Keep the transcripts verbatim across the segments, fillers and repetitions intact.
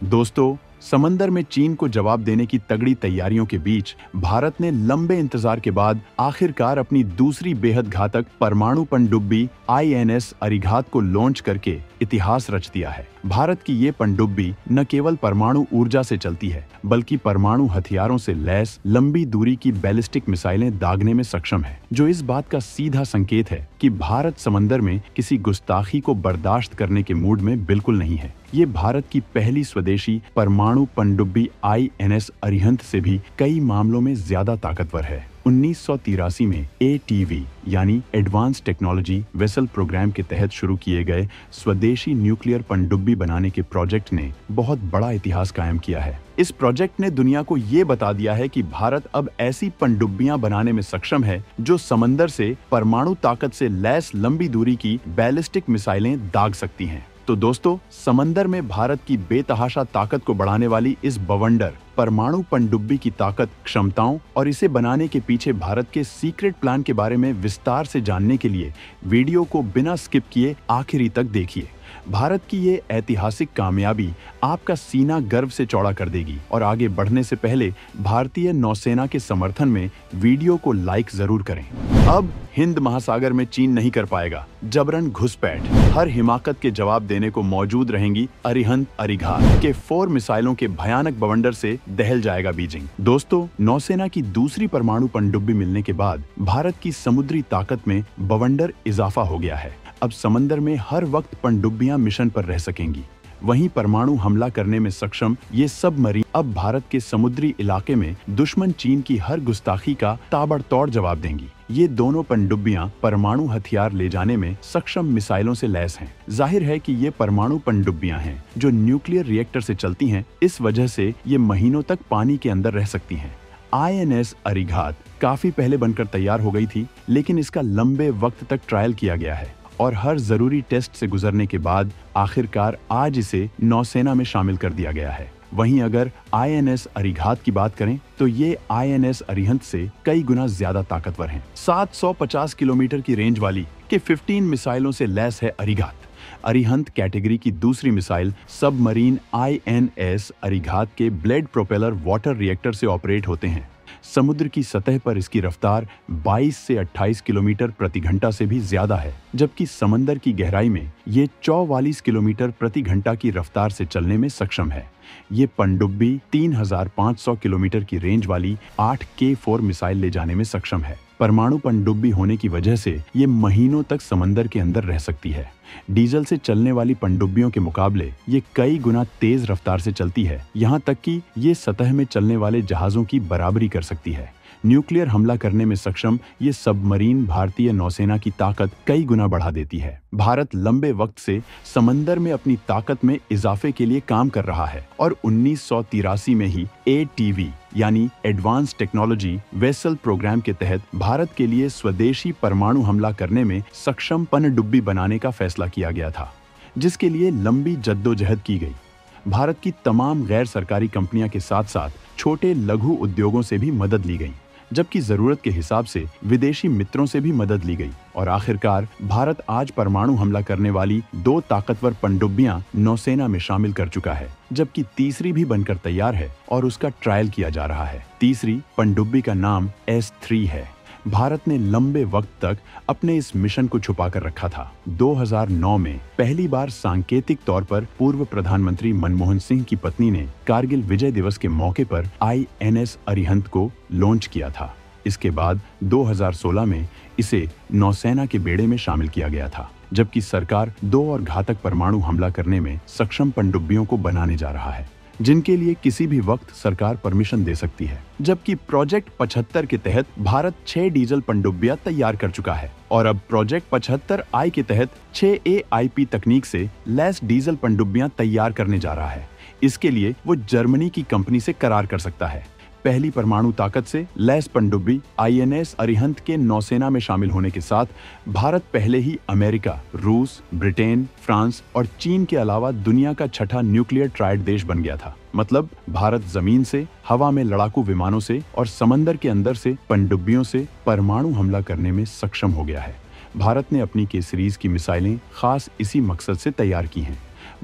दोस्तों, समंदर में चीन को जवाब देने की तगड़ी तैयारियों के बीच भारत ने लंबे इंतजार के बाद आखिरकार अपनी दूसरी बेहद घातक परमाणु पनडुब्बी आई एन एस अरिघात को लॉन्च करके इतिहास रच दिया है। भारत की ये पनडुब्बी न केवल परमाणु ऊर्जा से चलती है, बल्कि परमाणु हथियारों से लैस लंबी दूरी की बैलिस्टिक मिसाइलें दागने में सक्षम है, जो इस बात का सीधा संकेत है कि भारत समंदर में किसी गुस्ताखी को बर्दाश्त करने के मूड में बिल्कुल नहीं है। ये भारत की पहली स्वदेशी परमाणु पनडुब्बी आई एन एस अरिहंत से भी कई मामलों में ज्यादा ताकतवर है। उन्नीस सौ तिरासी में ए टी वी यानी एडवांस टेक्नोलॉजी वेसल प्रोग्राम के तहत शुरू किए गए स्वदेशी न्यूक्लियर पनडुब्बी बनाने के प्रोजेक्ट ने बहुत बड़ा इतिहास कायम किया है। इस प्रोजेक्ट ने दुनिया को ये बता दिया है कि भारत अब ऐसी पनडुब्बियां बनाने में सक्षम है जो समंदर से परमाणु ताकत से लैस लंबी दूरी की बैलिस्टिक मिसाइलें दाग सकती हैं। तो दोस्तों, समंदर में भारत की बेतहाशा ताकत को बढ़ाने वाली इस बवंडर परमाणु पनडुब्बी की ताकत, क्षमताओं और इसे बनाने के पीछे भारत के सीक्रेट प्लान के बारे में विस्तार से जानने के लिए वीडियो को बिना स्किप किए आखिरी तक देखिए। भारत की ये ऐतिहासिक कामयाबी आपका सीना गर्व से चौड़ा कर देगी। और आगे बढ़ने से पहले भारतीय नौसेना के समर्थन में वीडियो को लाइक जरूर करें। अब हिंद महासागर में चीन नहीं कर पाएगा जबरन घुसपैठ। हर हिमाकत के जवाब देने को मौजूद रहेंगी अरिहंत अरिघात के फोर मिसाइलों के भयानक बवंडर से दहल जाएगा बीजिंग। दोस्तों, नौसेना की दूसरी परमाणु पनडुब्बी मिलने के बाद भारत की समुद्री ताकत में बवंडर इजाफा हो गया है। अब समंदर में हर वक्त पनडुब्बियां मिशन पर रह सकेंगी। वहीं परमाणु हमला करने में सक्षम ये सबमरीन अब भारत के समुद्री इलाके में दुश्मन चीन की हर गुस्ताखी का ताबड़तोड़ जवाब देंगी। ये दोनों पनडुब्बियां परमाणु हथियार ले जाने में सक्षम मिसाइलों से लैस हैं। जाहिर है कि ये परमाणु पनडुब्बियां हैं जो न्यूक्लियर रिएक्टर से चलती हैं। इस वजह से ये महीनों तक पानी के अंदर रह सकती हैं। आई एन एस अरिघात काफी पहले बनकर तैयार हो गई थी, लेकिन इसका लंबे वक्त तक ट्रायल किया गया है और हर जरूरी टेस्ट से गुजरने के बाद आखिरकार आज इसे नौसेना में शामिल कर दिया गया है। वहीं अगर आई एन एस अरिघात की बात करें तो ये आई एन एस अरिहंत से कई गुना ज्यादा ताकतवर हैं। सात सौ पचास किलोमीटर की रेंज वाली के पंद्रह मिसाइलों से लैस है अरिघात। अरिहंत कैटेगरी की दूसरी missile submarine I N S Arighat के ब्लेड प्रोपेलर वाटर रिएक्टर से ऑपरेट होते हैं। समुद्र की सतह पर इसकी रफ्तार बाईस से अट्ठाईस किलोमीटर प्रति घंटा से भी ज्यादा है, जबकि समंदर की गहराई में ये चौवालीस किलोमीटर प्रति घंटा की रफ्तार से चलने में सक्षम है। ये पनडुब्बी तीन हज़ार पाँच सौ किलोमीटर की रेंज वाली आठ के फोर मिसाइल ले जाने में सक्षम है। परमाणु पनडुब्बी होने की वजह से ये महीनों तक समंदर के अंदर रह सकती है। डीजल से चलने वाली पनडुब्बियों के मुकाबले ये कई गुना तेज रफ्तार से चलती है, यहाँ तक कि ये सतह में चलने वाले जहाजों की बराबरी कर सकती है। न्यूक्लियर हमला करने में सक्षम ये सबमरीन भारतीय नौसेना की ताकत कई गुना बढ़ा देती है। भारत लंबे वक्त से समंदर में अपनी ताकत में इजाफे के लिए काम कर रहा है और उन्नीस सौ तिरासी में ही ए टी वी यानी एडवांस टेक्नोलॉजी वेसल प्रोग्राम के तहत भारत के लिए स्वदेशी परमाणु हमला करने में सक्षम पनडुब्बी बनाने का फैसला किया गया था, जिसके लिए लंबी जद्दोजहद की गई। भारत की तमाम गैर सरकारी कंपनियां के साथ साथ छोटे लघु उद्योगों से भी मदद ली गई, जबकि जरूरत के हिसाब से विदेशी मित्रों से भी मदद ली गई। और आखिरकार भारत आज परमाणु हमला करने वाली दो ताकतवर पनडुब्बियां नौसेना में शामिल कर चुका है, जबकि तीसरी भी बनकर तैयार है और उसका ट्रायल किया जा रहा है। तीसरी पनडुब्बी का नाम एस थ्री है। भारत ने लंबे वक्त तक अपने इस मिशन को छुपा कर रखा था। दो हज़ार नौ में पहली बार सांकेतिक तौर पर पूर्व प्रधानमंत्री मनमोहन सिंह की पत्नी ने कारगिल विजय दिवस के मौके पर आई एन एस अरिहंत को लॉन्च किया था। इसके बाद दो हज़ार सोलह में इसे नौसेना के बेड़े में शामिल किया गया था, जबकि सरकार दो और घातक परमाणु हमला करने में सक्षम पनडुब्बियों को बनाने जा रहा है, जिनके लिए किसी भी वक्त सरकार परमिशन दे सकती है। जबकि प्रोजेक्ट पचहत्तर के तहत भारत छह डीजल पनडुब्बियां तैयार कर चुका है और अब प्रोजेक्ट पचहत्तर आई के तहत छह ए आई पी तकनीक से लैस डीजल पनडुब्बियां तैयार करने जा रहा है। इसके लिए वो जर्मनी की कंपनी से करार कर सकता है। पहली परमाणु ताकत से लैस पनडुब्बी आई एन एस अरिहंत के नौसेना में शामिल होने के साथ भारत पहले ही अमेरिका, रूस, ब्रिटेन, फ्रांस और चीन के अलावा दुनिया का छठा न्यूक्लियर ट्राइड देश बन गया था। मतलब भारत जमीन से, हवा में लड़ाकू विमानों से और समंदर के अंदर से पनडुब्बियों से परमाणु हमला करने में सक्षम हो गया है। भारत ने अपनी के सीरीज की मिसाइलें खास इसी मकसद से तैयार की हैं।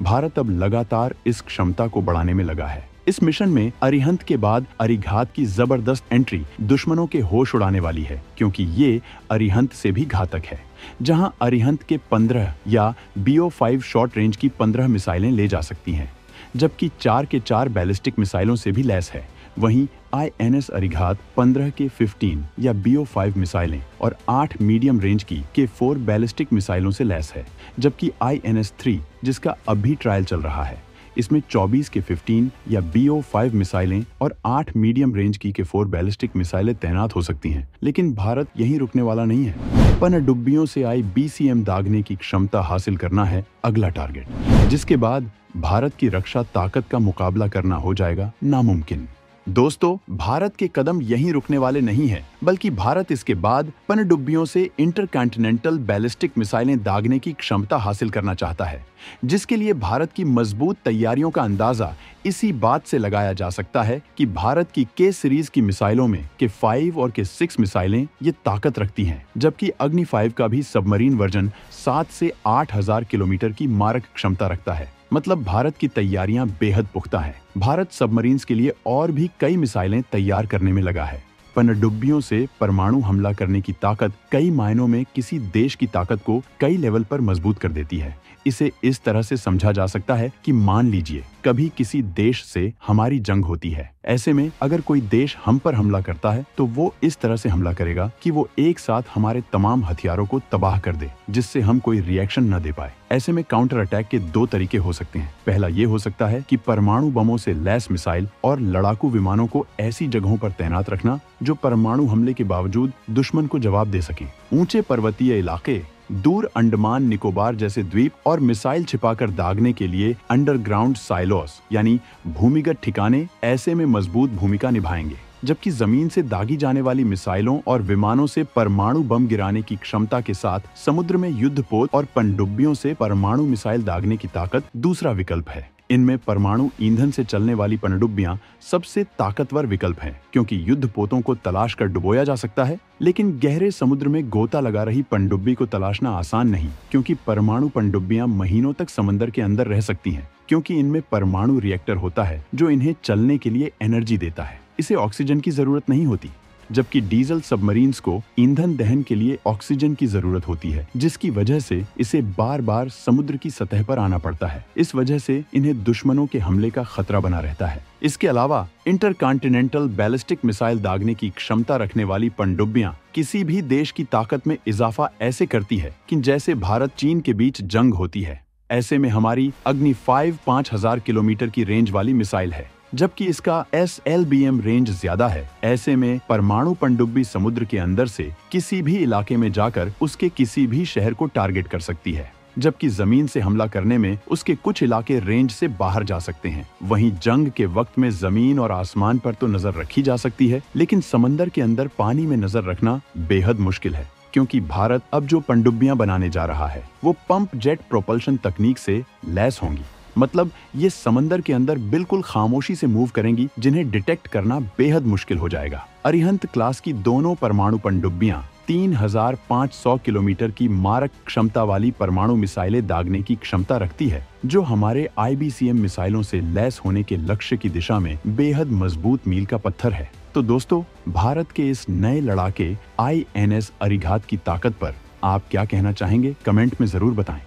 भारत अब लगातार इस क्षमता को बढ़ाने में लगा है। इस मिशन में अरिहंत के बाद अरिघात की जबरदस्त एंट्री दुश्मनों के होश उड़ाने वाली है, क्योंकि ये अरिहंत से भी घातक है। जहां अरिहंत के पंद्रह या B O five short range की पंद्रह मिसाइलें ले जा सकती हैं, जबकि चार के चार बैलिस्टिक मिसाइलों से भी लैस है। वहीं आई एन एस अरिघात पंद्रह के पंद्रह या बी ओ फाइव मिसाइलें और आठ मीडियम रेंज की के फोर बैलिस्टिक मिसाइलों से लैस है, जबकि आई एन एस थ्री, जिसका अभी ट्रायल चल रहा है, इसमें चौबीस के पंद्रह या बी ओ फाइव मिसाइलें और आठ मीडियम रेंज की के फोर बैलिस्टिक मिसाइलें तैनात हो सकती हैं। लेकिन भारत यहीं रुकने वाला नहीं है। पनडुब्बियों से आई बी सी एम दागने की क्षमता हासिल करना है अगला टारगेट, जिसके बाद भारत की रक्षा ताकत का मुकाबला करना हो जाएगा नामुमकिन। दोस्तों, भारत के कदम यहीं रुकने वाले नहीं हैं, बल्कि भारत इसके बाद पनडुब्बियों से इंटरकॉन्टिनेंटल बैलिस्टिक मिसाइलें दागने की क्षमता हासिल करना चाहता है, जिसके लिए भारत की मजबूत तैयारियों का अंदाजा इसी बात से लगाया जा सकता है कि भारत की के सीरीज की मिसाइलों में के फाइव और के सिक्स मिसाइलें ये ताकत रखती हैं, जबकि अग्नि फाइव का भी सबमरीन वर्जन सात से आठ हजार किलोमीटर की मारक क्षमता रखता है। मतलब भारत की तैयारियां बेहद पुख्ता हैं। भारत सबमरीन्स के लिए और भी कई मिसाइलें तैयार करने में लगा है। पनडुब्बियों से परमाणु हमला करने की ताकत कई मायनों में किसी देश की ताकत को कई लेवल पर मजबूत कर देती है। इसे इस तरह से समझा जा सकता है कि मान लीजिए कभी किसी देश से हमारी जंग होती है। ऐसे में अगर कोई देश हम पर हमला करता है तो वो इस तरह से हमला करेगा कि वो एक साथ हमारे तमाम हथियारों को तबाह कर दे, जिससे हम कोई रिएक्शन न दे पाए। ऐसे में काउंटर अटैक के दो तरीके हो सकते हैं। पहला ये हो सकता है कि परमाणु बमों से लैस मिसाइल और लड़ाकू विमानों को ऐसी जगहों पर तैनात रखना जो परमाणु हमले के बावजूद दुश्मन को जवाब दे सके। ऊंचे पर्वतीय इलाके, दूर अंडमान निकोबार जैसे द्वीप और मिसाइल छिपाकर दागने के लिए अंडरग्राउंड साइलोस यानी भूमिगत ठिकाने ऐसे में मजबूत भूमिका निभाएंगे, जबकि जमीन से दागी जाने वाली मिसाइलों और विमानों से परमाणु बम गिराने की क्षमता के साथ समुद्र में युद्धपोत और पनडुब्बियों से परमाणु मिसाइल दागने की ताकत दूसरा विकल्प है। इनमें परमाणु ईंधन से चलने वाली पनडुब्बियां सबसे ताकतवर विकल्प हैं, क्योंकि युद्धपोतों को तलाश कर डुबोया जा सकता है, लेकिन गहरे समुद्र में गोता लगा रही पनडुब्बी को तलाशना आसान नहीं, क्योंकि परमाणु पनडुब्बियां महीनों तक समंदर के अंदर रह सकती हैं, क्योंकि इनमें परमाणु रिएक्टर होता है जो इन्हें चलने के लिए एनर्जी देता है। इसे ऑक्सीजन की जरूरत नहीं होती, जबकि डीजल सबमरीन्स को ईंधन दहन के लिए ऑक्सीजन की जरूरत होती है, जिसकी वजह से इसे बार बार समुद्र की सतह पर आना पड़ता है। इस वजह से इन्हें दुश्मनों के हमले का खतरा बना रहता है। इसके अलावा इंटरकॉन्टिनेंटल बैलिस्टिक मिसाइल दागने की क्षमता रखने वाली पनडुब्बियां किसी भी देश की ताकत में इजाफा ऐसे करती है कि जैसे भारत चीन के बीच जंग होती है। ऐसे में हमारी अग्नि फाइव पाँच हजार किलोमीटर की रेंज वाली मिसाइल है, जबकि इसका S L B M range ज्यादा है। ऐसे में परमाणु पनडुब्बी समुद्र के अंदर से किसी भी इलाके में जाकर उसके किसी भी शहर को टारगेट कर सकती है, जबकि जमीन से हमला करने में उसके कुछ इलाके रेंज से बाहर जा सकते हैं। वहीं जंग के वक्त में जमीन और आसमान पर तो नजर रखी जा सकती है, लेकिन समंदर के अंदर पानी में नजर रखना बेहद मुश्किल है, क्योंकि भारत अब जो पनडुब्बियां बनाने जा रहा है वो पंप जेट प्रोपल्शन तकनीक से लैस होंगी। मतलब ये समंदर के अंदर बिल्कुल खामोशी से मूव करेंगी, जिन्हें डिटेक्ट करना बेहद मुश्किल हो जाएगा। अरिहंत क्लास की दोनों परमाणु पनडुब्बियां तीन हजार पाँच सौ किलोमीटर की मारक क्षमता वाली परमाणु मिसाइलें दागने की क्षमता रखती है, जो हमारे आई बी सी एम मिसाइलों से लैस होने के लक्ष्य की दिशा में बेहद मजबूत मील का पत्थर है। तो दोस्तों, भारत के इस नए लड़ाके आई एन एस अरिघात की ताकत पर आप क्या कहना चाहेंगे? कमेंट में जरूर बताएं।